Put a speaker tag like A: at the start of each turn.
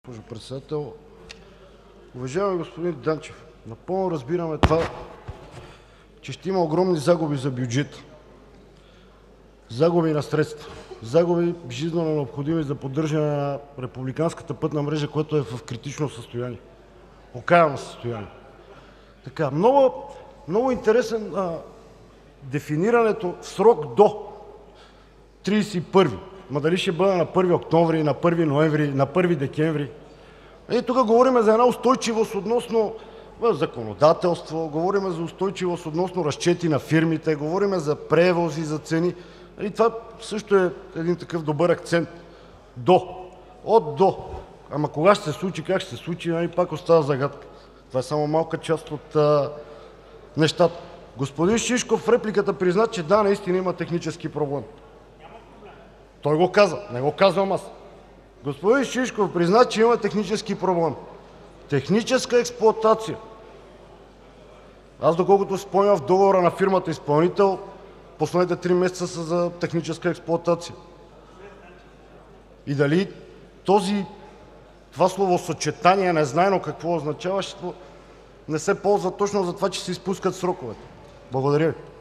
A: Госпожо председател, уважаеми господин Данчев, напълно разбираме това, че ще има огромни загуби за бюджета, загуби на средства, загуби жизнено необходими за поддържане на републиканската пътна мрежа, която е в критично състояние, окаяно състояние. Много интересен дефинирането в срок до 31-ви. Дали ще бъде на 1 октомври, на 1 ноември, на 1 декември. Тук говорим за една устойчивост относно законодателство, говорим за устойчивост относно разчети на фирмите, говорим за превози, за цени. Това също е един такъв добър акцент. От до. Ама кога ще се случи, как ще се случи, пак остава загадка. Това е само малка част от нещата. Господин Шишков в репликата призна, че да, наистина има технически проблем. Той го каза, не го казвам аз. Господин Шишков призна, че има технически проблем. Техническа експлоатация. Аз, доколкото спомням, в договора на фирмата изпълнител, последните 3 месеца са за техническа експлоатация. И дали това словосъчетание, незнайно какво означаващо, не се ползва точно за това, че се изпускат сроковете. Благодаря Ви.